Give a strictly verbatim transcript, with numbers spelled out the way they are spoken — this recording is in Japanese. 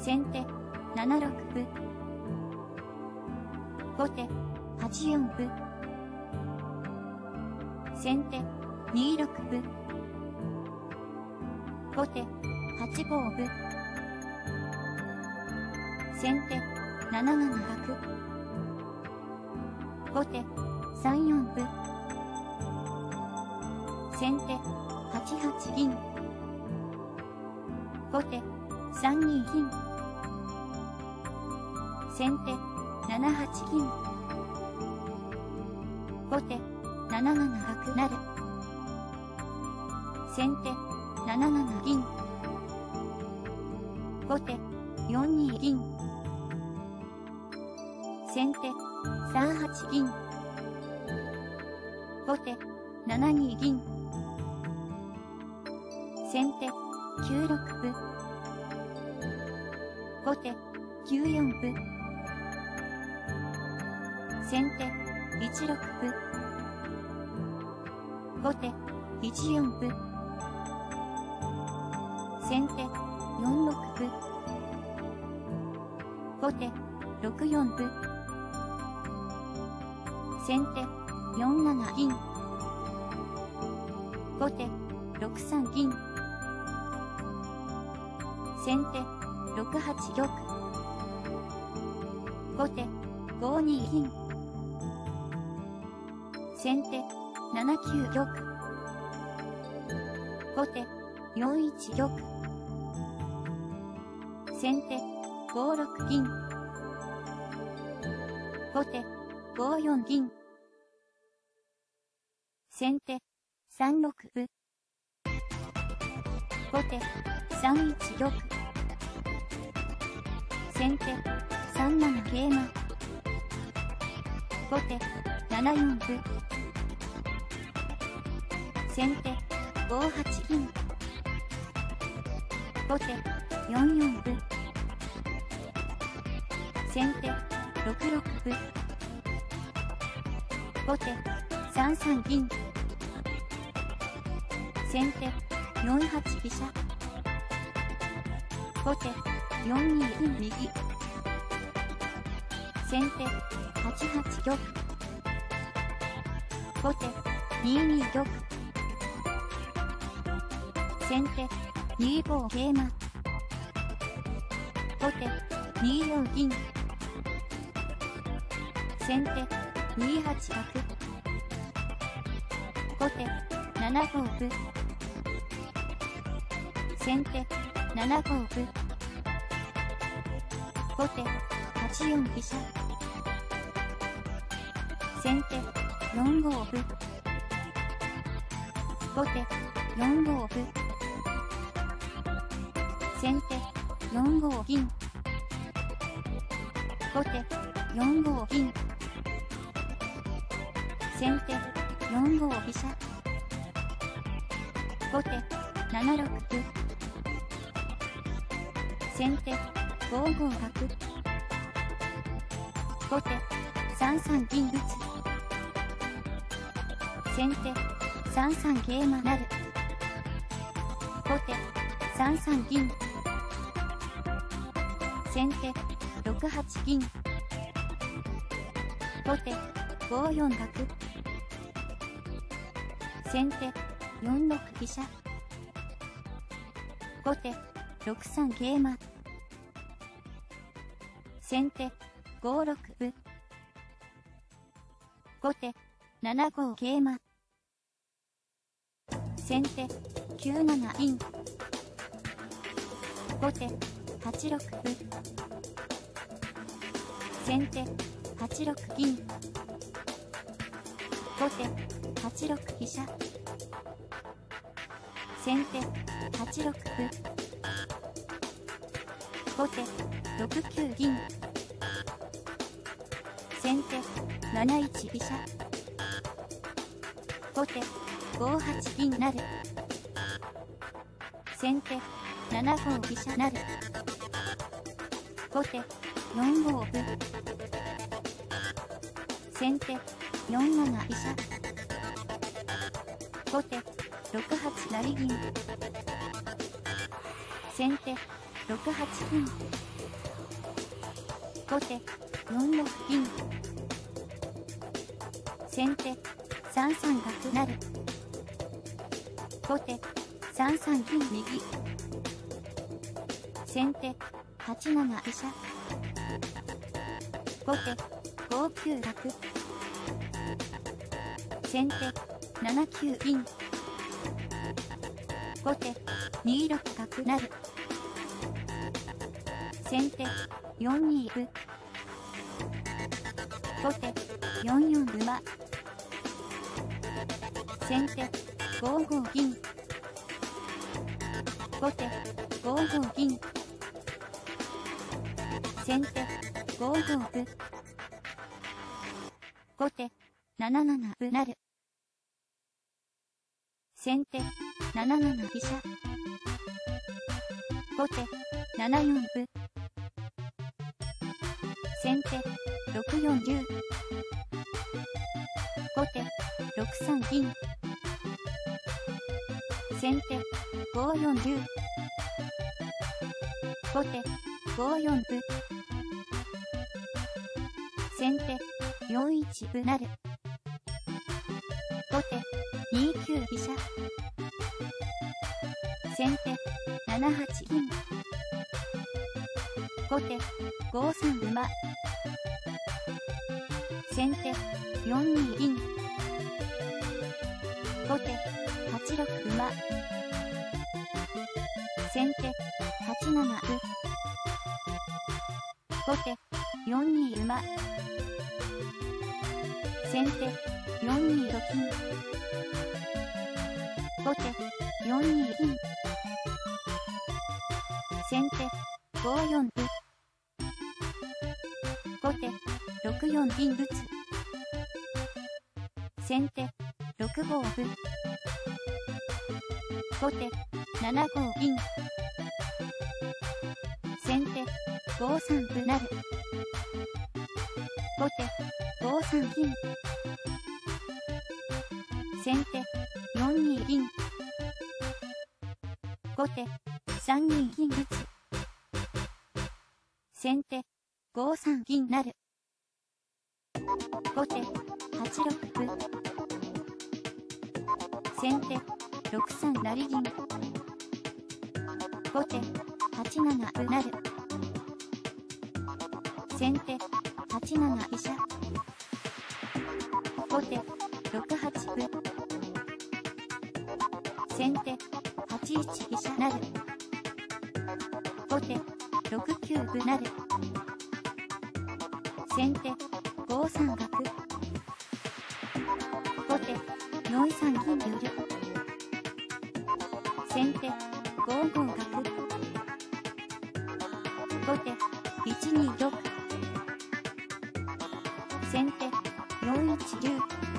先手ななろく歩。後手はちよん歩。先手にろく歩。後手はちご歩。先手なななな角。後手さんよん歩。先手はちはち銀。後手さんに銀。先手ななはち銀。後手なななな角成。先手なななな銀。後手よんに銀。先手さんはち銀。後手ななに銀。先手きゅうろく歩。後手きゅうよん歩。先手いちろく歩。後手いちよん歩。先手よんろく歩。後手ろくよん歩。先手よんなな銀。後手ろくさん銀。先手ろくはち玉。後手ごに銀。先手ななきゅう玉。後手よんいち玉。先手ごろく銀。後手ごよん銀。先手さんろく歩。後手さんいち玉。先手さんなな桂馬。後手ななよん歩。先手ごはち銀。後手よんよん歩。先手ろくろく歩。後手さんさん銀。先手よんはち飛車。後手よんに銀右。先手はちはち玉。後手にに玉。先手にご桂馬。後手によん銀。先手にはち角。後手ななご歩。先手ななご歩。後手はちよん飛車。先手よんご歩。後手よんご歩。先手よんご銀。後手よんご銀。先手よんご飛車。後手ななろく歩。先手ごご角。後手さんさん銀打。先手さんさん桂馬成。後手さんさん銀。先手ろくはち銀。後手ごよん角。先手よんろく飛車。後手ろくさん桂馬。先手ごろく歩。後手ななご桂馬。先手きゅうなな銀。後手はちろく歩。先手はちろく銀。後手はちろく飛車。先手はちろく歩。後手ろくきゅう銀。先手なないち飛車。後手ごはち銀成。先手ななご飛車成。後手よんご歩。先手よんなな飛車。後手ろくはち成銀。先手ろくはち銀。後手よんろく銀。先手さんさん角成。後手さんさん銀右。先手はちなな飛車。後手ごきゅう角。先手ななきゅう銀。後手にろく角成。先手よんに歩。後手よんよん馬。先手ごご銀。後手ごご銀。先手ごご歩。後手なななな歩成。先手なななな飛車。後手ななよん歩。先手ろくよん竜。後手ろくさん銀。先手ごよん竜。後手ごよん歩。先手よんいち歩成。後手にきゅう飛車。先手ななはち銀。後手ごさん馬。先手よんに銀。後手はちろく馬。先手はちなな歩。後手よんに馬。先手よんにと金。後手よんに銀。先手ごよん歩。後手ろくよん銀打つ。先手ろくご歩。後手ななご銀。先手ごさん歩成。後手ごさん銀。先手よんに銀。後手さんに銀打つ。先手ごさん銀成。後手はちろく歩。先手ろくさん成銀。後手はちなな歩成。先手はちなな飛車。後手ろくはち歩。先手はちいち飛車成。後手ろくきゅう歩成。先手ごさん角。後手よんさん銀寄る。先手ごご角。後手いちに玉。先手よんいち竜。